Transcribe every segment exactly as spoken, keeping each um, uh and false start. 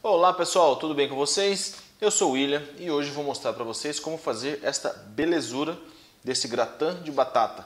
Olá pessoal, tudo bem com vocês? Eu sou o William e hoje vou mostrar para vocês como fazer esta belezura desse gratin de batata.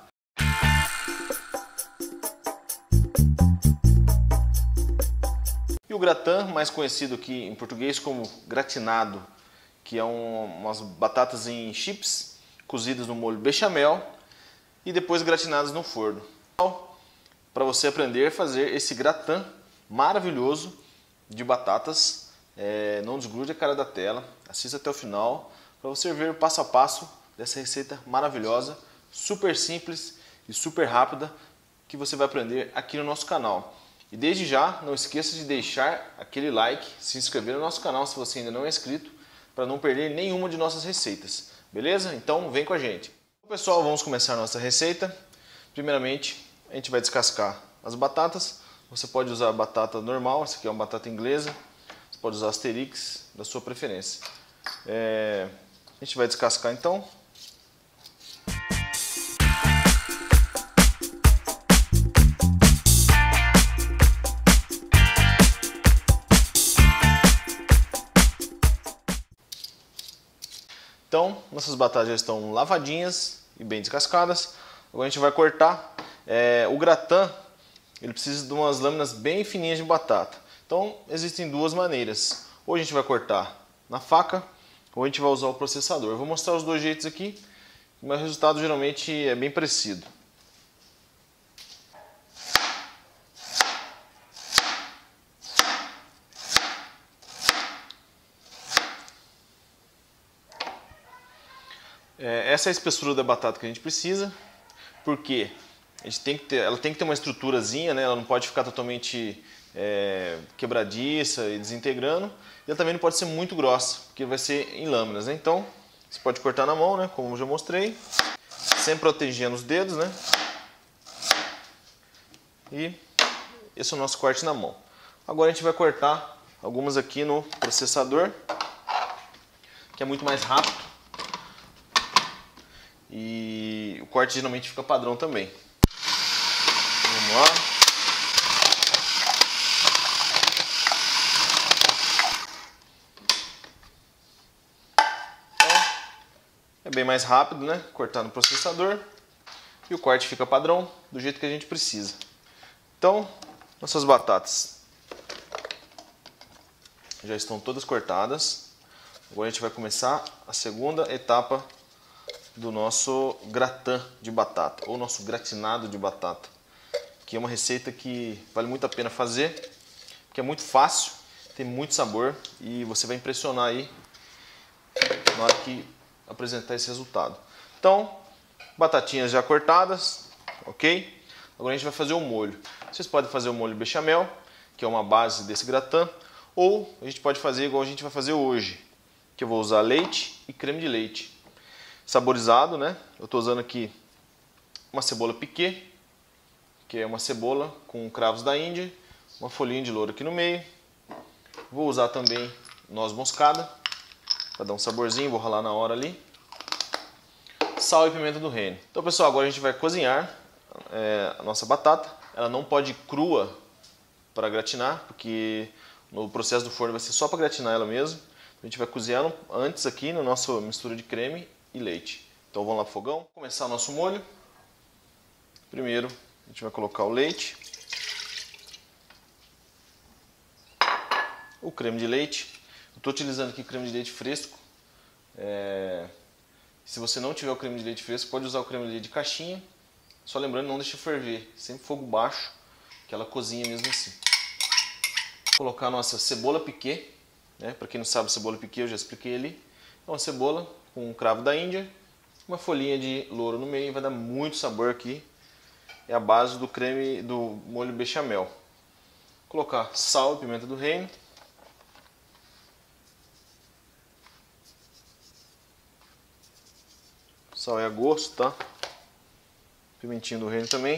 E o gratin, mais conhecido aqui em português como gratinado, que é um, umas batatas em chips cozidas no molho bechamel e depois gratinadas no forno. Para você aprender a fazer esse gratin maravilhoso de batatas, é, não desgrude a cara da tela, assista até o final para você ver o passo a passo dessa receita maravilhosa, super simples e super rápida que você vai aprender aqui no nosso canal. E desde já, não esqueça de deixar aquele like, se inscrever no nosso canal se você ainda não é inscrito, para não perder nenhuma de nossas receitas, beleza? Então vem com a gente. Então, pessoal, vamos começar a nossa receita. Primeiramente, a gente vai descascar as batatas. Você pode usar a batata normal, essa aqui é uma batata inglesa. Você pode usar Asterix, da sua preferência. É, a gente vai descascar então. Então, nossas batatas já estão lavadinhas e bem descascadas. Agora a gente vai cortar. É, o gratin, ele precisa de umas lâminas bem fininhas de batata. Então, existem duas maneiras. Ou a gente vai cortar na faca, ou a gente vai usar o processador. Eu vou mostrar os dois jeitos aqui, mas o resultado geralmente é bem parecido. É, essa é a espessura da batata que a gente precisa, porque a gente tem que ter, ela tem que ter uma estruturazinha, né? Ela não pode ficar totalmente é, quebradiça e desintegrando. E ela também não pode ser muito grossa, porque vai ser em lâminas, né? Então, você pode cortar na mão, né? Como eu já mostrei, sempre protegendo os dedos, né? E esse é o nosso corte na mão. Agora a gente vai cortar algumas aqui no processador, que é muito mais rápido. E o corte geralmente fica padrão também. Vamos lá. Então, é bem mais rápido, né? Cortar no processador. E o corte fica padrão, do jeito que a gente precisa. Então, nossas batatas já estão todas cortadas. Agora a gente vai começar a segunda etapa do nosso gratin de batata, ou nosso gratinado de batata, que é uma receita que vale muito a pena fazer, porque é muito fácil, tem muito sabor e você vai impressionar aí na hora que apresentar esse resultado. Então, batatinhas já cortadas, ok? Agora a gente vai fazer o molho. Vocês podem fazer o molho bechamel, que é uma base desse gratin, ou a gente pode fazer igual a gente vai fazer hoje, que eu vou usar leite e creme de leite. Saborizado, né? Eu estou usando aqui uma cebola piquê, que é uma cebola com cravos da Índia, uma folhinha de louro aqui no meio. Vou usar também noz moscada, para dar um saborzinho, vou ralar na hora ali. Sal e pimenta do reino. Então, pessoal, agora a gente vai cozinhar é, a nossa batata. Ela não pode ir crua para gratinar, porque no processo do forno vai ser só para gratinar ela mesmo. A gente vai cozinhar antes aqui na nossa mistura de creme e leite. Então vamos lá pro fogão. Vamos começar o nosso molho. Primeiro a gente vai colocar o leite, o creme de leite. Eu estou utilizando aqui creme de leite fresco. É... Se você não tiver o creme de leite fresco, pode usar o creme de leite de caixinha. Só lembrando, não deixe ferver, sempre fogo baixo, que ela cozinha mesmo assim. Vou colocar a nossa cebola piquê, né? Para quem não sabe, cebola piquê eu já expliquei ali. É uma cebola com um cravo da Índia, uma folhinha de louro no meio, vai dar muito sabor aqui. É a base do creme do molho bechamel. Vou colocar sal e pimenta do reino. Sal é a gosto, tá? Pimentinho do reino também.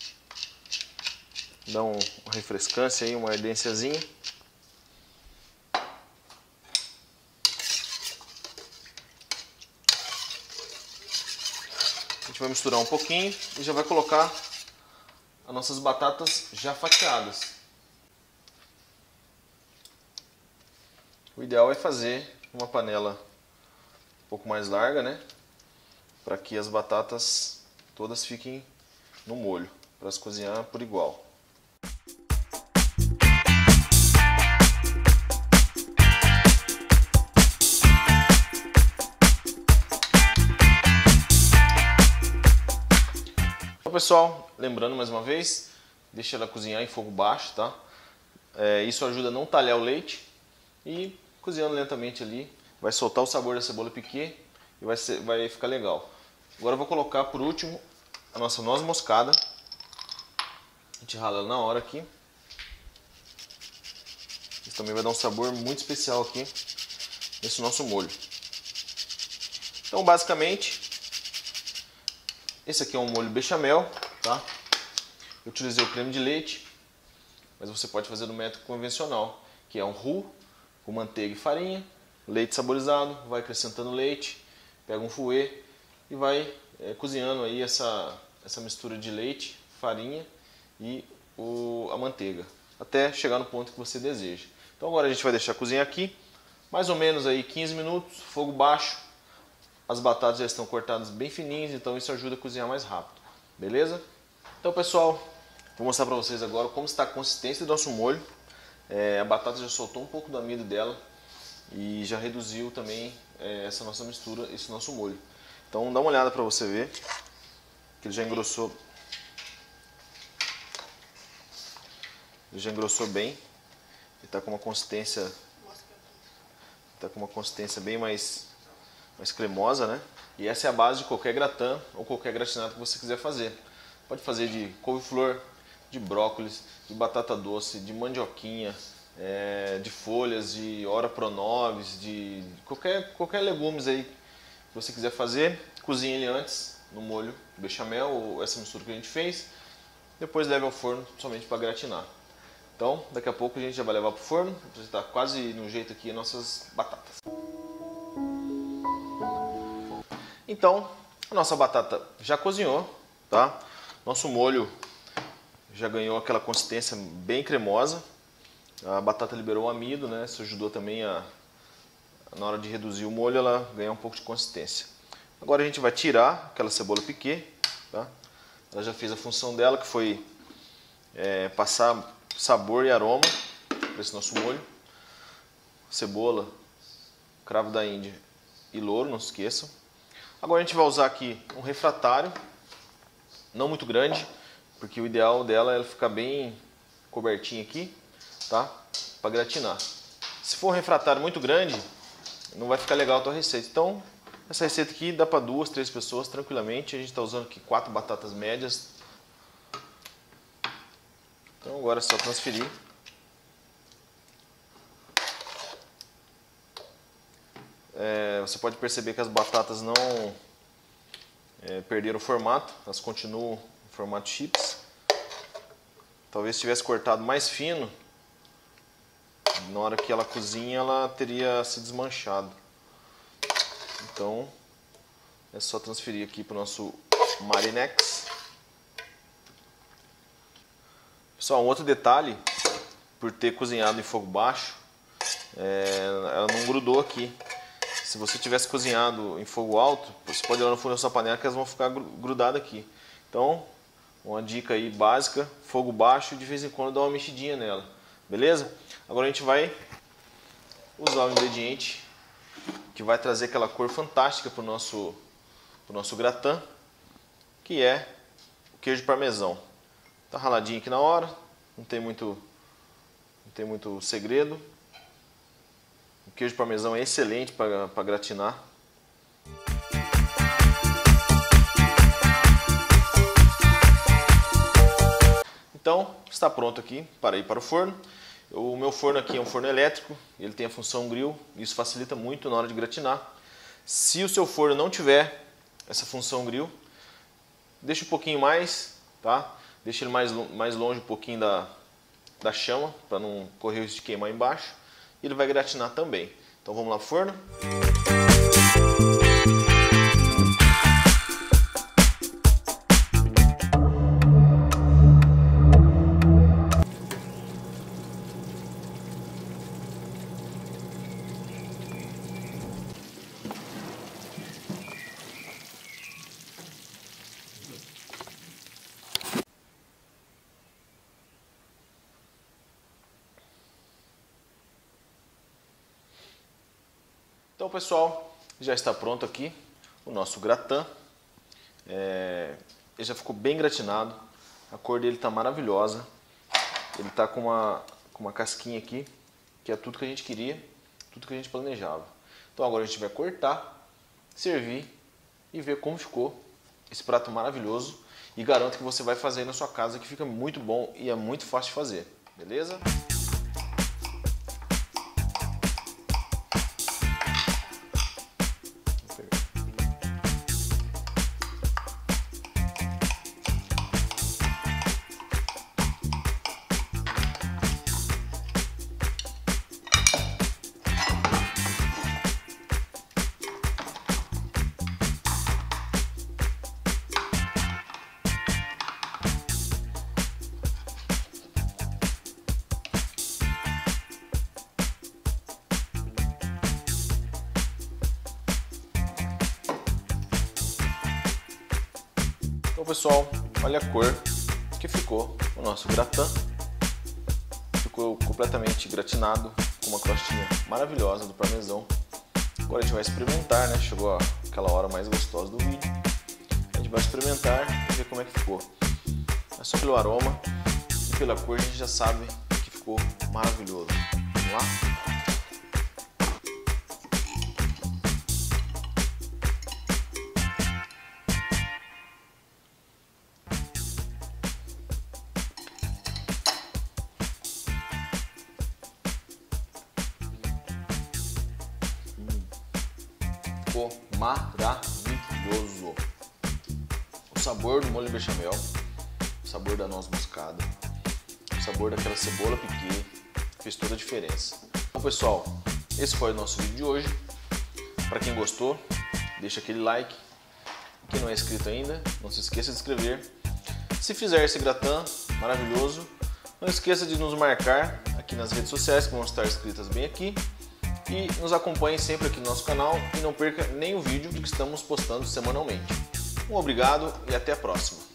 Dá um, uma refrescância aí, uma ardênciazinha. A gente vai misturar um pouquinho e já vai colocar as nossas batatas já fatiadas. O ideal é fazer uma panela um pouco mais larga, né? Para que as batatas todas fiquem no molho, para as cozinhar por igual. Então, pessoal, lembrando mais uma vez, deixa ela cozinhar em fogo baixo, tá? É, isso ajuda a não talhar o leite e cozinhando lentamente ali vai soltar o sabor da cebola piquê e vai, ser, vai ficar legal. Agora eu vou colocar por último a nossa noz moscada. A gente rala ela na hora aqui. Isso também vai dar um sabor muito especial aqui nesse nosso molho. Então basicamente esse aqui é um molho bechamel, tá? Eu utilizei o creme de leite, mas você pode fazer do método convencional, que é um roux com manteiga e farinha, leite saborizado, vai acrescentando leite, pega um fouet e vai é, cozinhando aí essa, essa mistura de leite, farinha e o, a manteiga, até chegar no ponto que você deseja. Então agora a gente vai deixar cozinhar aqui, mais ou menos aí quinze minutos, fogo baixo. As batatas já estão cortadas bem fininhas, então isso ajuda a cozinhar mais rápido, beleza? Então pessoal, vou mostrar para vocês agora como está a consistência do nosso molho. É, a batata já soltou um pouco do amido dela e já reduziu também é, essa nossa mistura, esse nosso molho. Então dá uma olhada para você ver que ele já engrossou, ele já engrossou bem. Ele está com uma consistência, está com uma consistência bem mais, mais cremosa, né? E essa é a base de qualquer gratin ou qualquer gratinado que você quiser fazer. Pode fazer de couve-flor, de brócolis, de batata doce, de mandioquinha, é, de folhas, de ora pronovis, de qualquer, qualquer legumes aí que você quiser fazer. Cozinhe ele antes no molho bechamel ou essa mistura que a gente fez. Depois leve ao forno somente para gratinar. Então daqui a pouco a gente já vai levar para o forno. Já está quase no jeito aqui as nossas batatas. Então a nossa batata já cozinhou, tá? Nosso molho já ganhou aquela consistência bem cremosa. A batata liberou o amido, né? Isso ajudou também a, na hora de reduzir o molho, ela ganhar um pouco de consistência. Agora a gente vai tirar aquela cebola piquê, tá? Ela já fez a função dela, que foi é, passar sabor e aroma para esse nosso molho. Cebola, cravo da Índia e louro, não se esqueçam. Agora a gente vai usar aqui um refratário, não muito grande, porque o ideal dela é ela ficar bem cobertinha aqui, tá? Para gratinar. Se for um refratário muito grande, não vai ficar legal a tua receita. Então, essa receita aqui dá para duas, três pessoas tranquilamente. A gente está usando aqui quatro batatas médias. Então agora é só transferir. É, você pode perceber que as batatas não é, perderam o formato, elas continuam em formato chips. Talvez se tivesse cortado mais fino, na hora que ela cozinha ela teria se desmanchado. Então é só transferir aqui para o nosso Marinex. Pessoal, um outro detalhe, por ter cozinhado em fogo baixo, é, ela não grudou aqui. Se você tivesse cozinhado em fogo alto, você pode ir lá no fundo da sua panela que elas vão ficar grudadas aqui. Então, uma dica aí básica, fogo baixo, de vez em quando dá uma mexidinha nela, beleza? Agora a gente vai usar o ingrediente que vai trazer aquela cor fantástica para o nosso, pro nosso gratin, que é o queijo parmesão. Tá raladinho aqui na hora, não tem muito, não tem muito segredo. O queijo parmesão é excelente para gratinar. Então, está pronto aqui para ir para o forno. O meu forno aqui é um forno elétrico, ele tem a função grill, isso facilita muito na hora de gratinar. Se o seu forno não tiver essa função grill, deixa um pouquinho mais, tá? Deixa ele mais, mais longe um pouquinho da, da chama, para não correr o risco de queimar embaixo. E ele vai gratinar também. Então vamos lá pro forno. Então, pessoal, já está pronto aqui o nosso gratin. É, ele já ficou bem gratinado, a cor dele está maravilhosa. Ele está com uma, com uma casquinha aqui, que é tudo que a gente queria, tudo que a gente planejava. Então agora a gente vai cortar, servir e ver como ficou esse prato maravilhoso. E garanto que você vai fazer aí na sua casa, que fica muito bom e é muito fácil de fazer, beleza? Então, pessoal, olha a cor que ficou o nosso gratin. Ficou completamente gratinado, com uma crostinha maravilhosa do parmesão. Agora a gente vai experimentar, né? Chegou aquela hora mais gostosa do vídeo. A gente vai experimentar e ver como é que ficou. É só pelo aroma e pela cor a gente já sabe que ficou maravilhoso. Vamos lá? Ficou maravilhoso. O sabor do molho bechamel, o sabor da noz moscada, o sabor daquela cebola piquê fez toda a diferença. Então, pessoal, esse foi o nosso vídeo de hoje. Para quem gostou, deixa aquele like. Quem não é inscrito ainda, não se esqueça de se inscrever. Se fizer esse gratin maravilhoso, não esqueça de nos marcar aqui nas redes sociais, que vão estar escritas bem aqui. E nos acompanhe sempre aqui no nosso canal e não perca nenhum vídeo que estamos postando semanalmente. Um obrigado e até a próxima!